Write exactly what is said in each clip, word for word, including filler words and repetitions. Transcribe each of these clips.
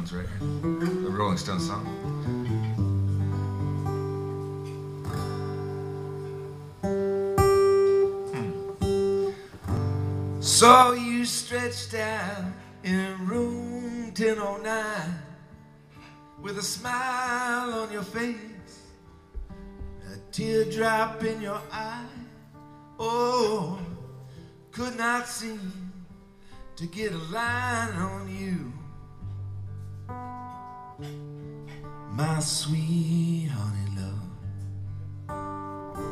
Stones record, the Rolling Stones song. Hmm. Saw you stretched out in room ten oh nine with a smile on your face, a teardrop in your eye. Oh, could not seem to get a line on you, my sweet honey love.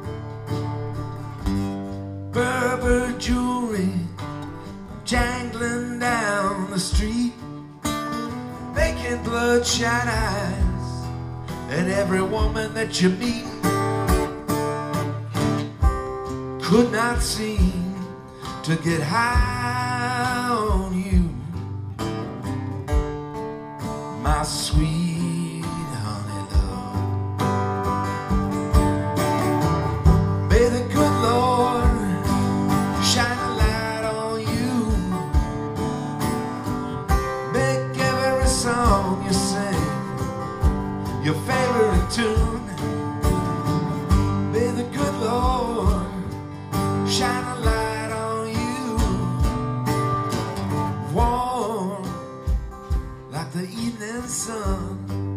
Berber jewelry jangling down the street, making bloodshot eyes at every woman that you meet. Could not seem to get high on you, my sweet honey love. May the good Lord shine a light on you, make every song you sing your favorite tune. May the good Lord shine a light on you, warm like the evening sun.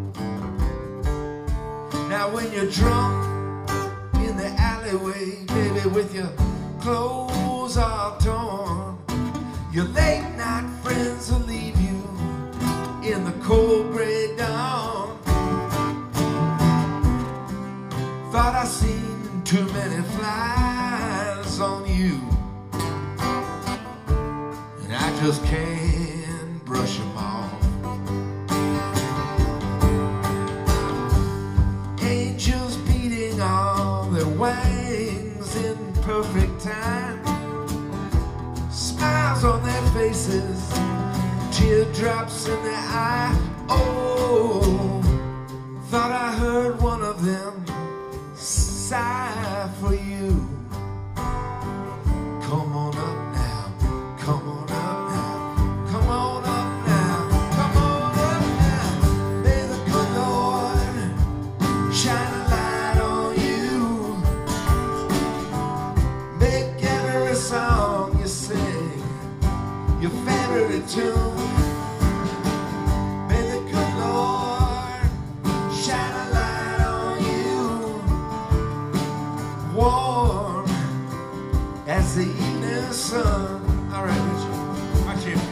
Now when you're drunk in the alleyway, baby, with your clothes all torn, your late night friends will leave you in the cold gray dawn. Thought I seen too many flies on you, and I just can't brush them off. Angels beating all their wings in perfect time, smiles on their faces, teardrops in their eye. Oh, thought I heard one of them sigh for you. Come on up now, come on up now, come on up now, come on up now. May the good Lord shine a light on you, make every song you sing your favorite tune. May the good Lord shine a light on you, warm as the evening sun. All right, Richard, watch him.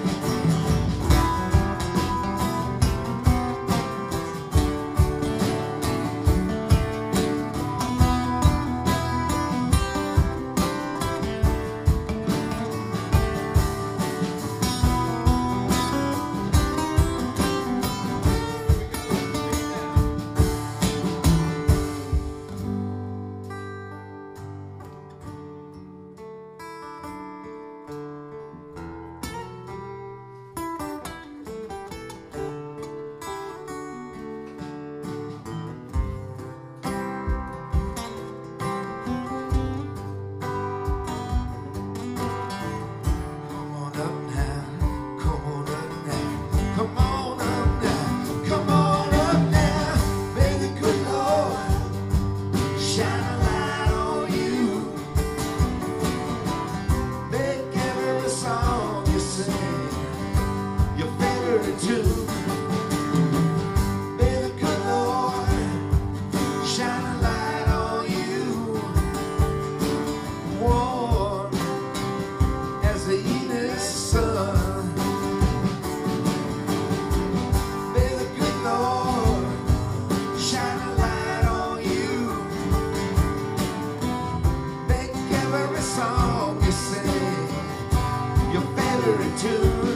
Song you sing your favorite tune.